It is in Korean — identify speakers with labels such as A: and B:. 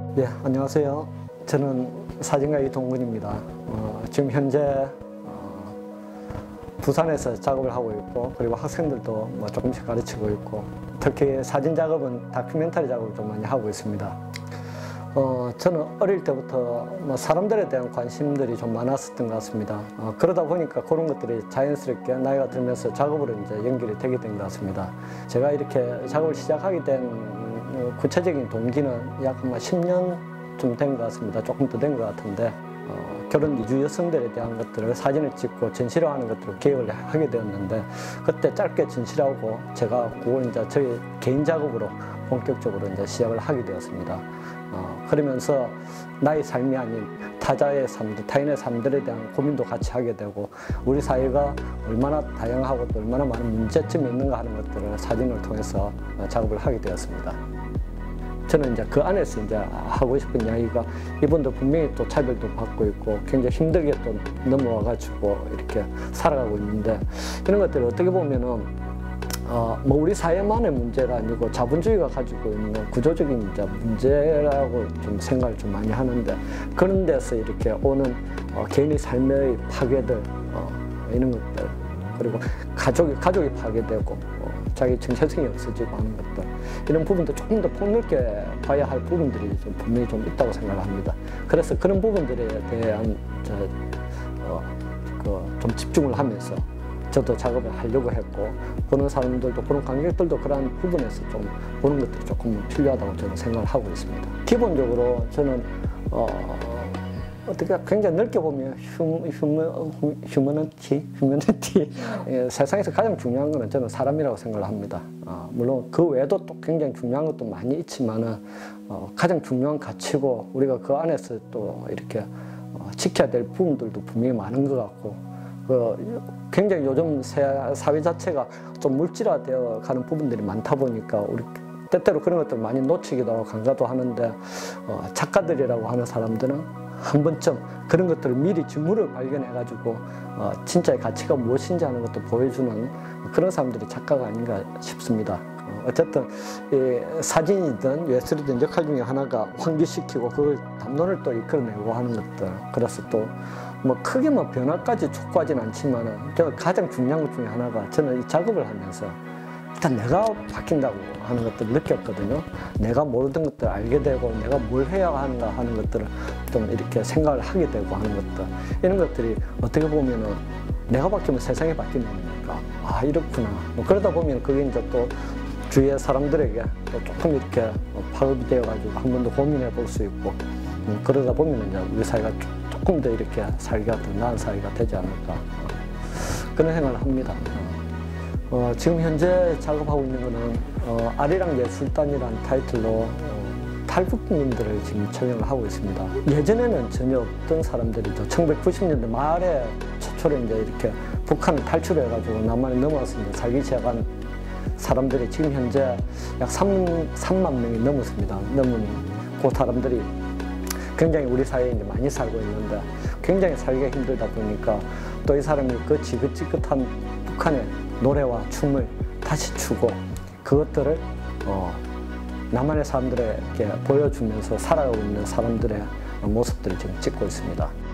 A: 예, 안녕하세요. 저는 사진가 이동근입니다. 지금 현재 부산에서 작업을 하고 있고, 그리고 학생들도 조금씩 가르치고 있고, 특히 사진 작업은 다큐멘터리 작업을 좀 많이 하고 있습니다. 저는 어릴 때부터 사람들에 대한 관심들이 좀 많았었던 것 같습니다. 그러다 보니까 그런 것들이 자연스럽게 나이가 들면서 작업으로 이제 연결이 되게 된 것 같습니다. 제가 이렇게 작업을 시작하게 된 구체적인 동기는 약 10년쯤 된 것 같습니다. 조금 더 된 것 같은데, 결혼 이주 여성들에 대한 것들을 사진을 찍고 전시를 하는 것들을 계획을 하게 되었는데, 그때 짧게 전시하고 제가 그걸 이제 저희 개인 작업으로 본격적으로 이제 시작을 하게 되었습니다. 그러면서 나의 삶이 아닌 타자의 삶들, 타인의 삶들에 대한 고민도 같이 하게 되고, 우리 사회가 얼마나 다양하고 또 얼마나 많은 문제점이 있는가 하는 것들을 사진을 통해서 작업을 하게 되었습니다. 저는 이제 그 안에서 이제 하고 싶은 이야기가, 이분들 분명히 또 차별도 받고 있고 굉장히 힘들게 또 넘어와가지고 이렇게 살아가고 있는데, 이런 것들을 어떻게 보면은 우리 사회만의 문제가 아니고 자본주의가 가지고 있는 구조적인 이제 문제라고 좀 생각을 좀 많이 하는데, 그런 데서 이렇게 오는 개인의 삶의 파괴들, 이런 것들, 그리고 가족이 파괴되고 자기 정체성이 없어지고 하는 것들, 이런 부분도 조금 더 폭넓게 봐야 할 부분들이 좀 분명히 좀 있다고 생각을 합니다. 그래서 그런 부분들에 대한 좀 집중을 하면서 저도 작업을 하려고 했고, 보는 사람들도, 보는 관객들도 그러한 부분에서 좀 보는 것들이 조금 필요하다고 저는 생각을 하고 있습니다. 기본적으로 저는 어떻게 굉장히 넓게 보면 휴머니티, 세상에서 가장 중요한 것은 저는 사람이라고 생각을 합니다. 물론 그 외에도 또 굉장히 중요한 것도 많이 있지만은 가장 중요한 가치고, 우리가 그 안에서 또 이렇게 지켜야 될 부분들도 분명히 많은 것 같고, 굉장히 요즘 사회 자체가 좀 물질화되어 가는 부분들이 많다 보니까 우리 때때로 그런 것들 많이 놓치기도 하고 간과도 하는데, 작가들이라고 하는 사람들은 한 번쯤 그런 것들을 미리 징후를 발견해가지고 진짜의 가치가 무엇인지 하는 것도 보여주는 그런 사람들이 작가가 아닌가 싶습니다. 어쨌든 사진이든 예술이든 역할 중에 하나가 환기시키고 그걸 담론을 또 이끌어내고 하는 것들, 그래서 또 크게 변화까지 촉구하진 않지만은, 가장 중요한 것 중에 하나가, 저는 이 작업을 하면서 일단 내가 바뀐다고 하는 것들을 느꼈거든요. 내가 모르던 것들을 알게 되고, 내가 뭘 해야 하는가 하는 것들을 좀 이렇게 생각을 하게 되고 하는 것들, 이런 것들이 어떻게 보면은 내가 바뀌면 세상이 바뀌는 거니까, 이렇구나. 그러다 보면 그게 이제 또 주위의 사람들에게 또 조금 이렇게 파급이 되어가지고 한 번 더 고민해 볼 수 있고, 그러다 보면 이제 우리 사회가 조금 더 이렇게 살기가 더 나은 사회가 되지 않을까, 그런 생각을 합니다. 지금 현재 작업하고 있는 거는 아리랑 예술단이라는 타이틀로 탈북민들을 지금 촬영을 하고 있습니다. 예전에는 전혀 없던 사람들이죠. 1990년대 말에 최초로 이제 이렇게 북한을 탈출해가지고 남한에 넘어와서 이제 살기 시작한 사람들이 지금 현재 약 3만 명이 넘었습니다. 넘은 그 사람들이 굉장히 우리 사회에 이제 많이 살고 있는데, 굉장히 살기가 힘들다 보니까 또 이 사람이 그 지긋지긋한 북한의 노래와 춤을 다시 추고, 그것들을 남한의 사람들에게 보여주면서 살아가고 있는 사람들의 모습들을 지금 찍고 있습니다.